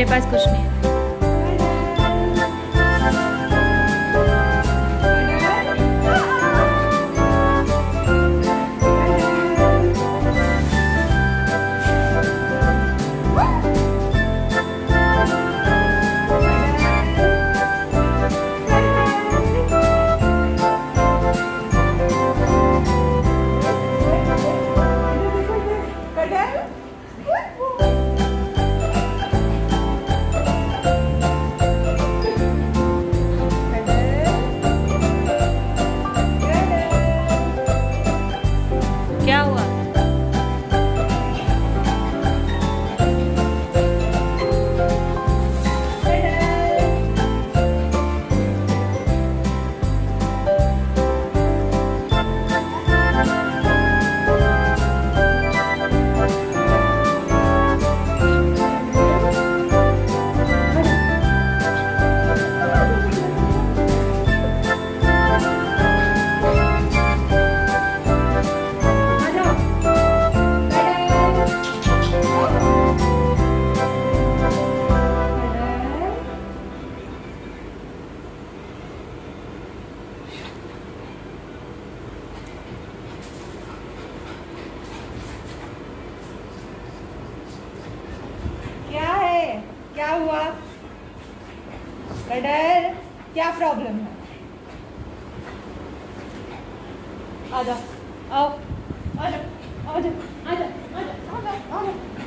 मेरे पास कुछ नहीं है। क्या हुआ? क्या हुआ? ब्रदर, क्या प्रॉब्लम है? आ जाओ, आओ, आ जाओ, आ जाओ, आ जाओ, आ जाओ, आ जाओ, आ जाओ।